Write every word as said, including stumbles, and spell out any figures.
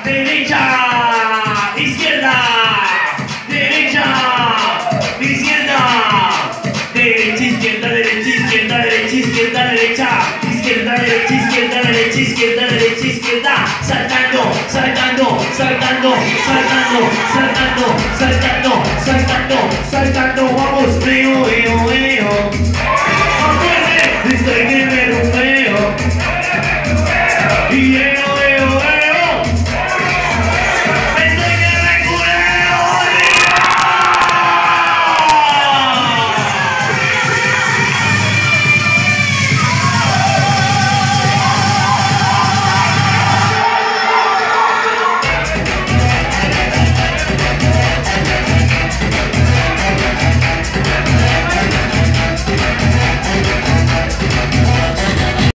derecha, izquierda, derecha, izquierda, derecha, izquierda, derecha, izquierda, derecha, izquierda, derecha, izquierda, derecha, izquierda, derecha, izquierda, derecha, izquierda, saltando, saltando, saltando, saltando, saltando, saltando, saltando, saltando, vamos, río, río, río.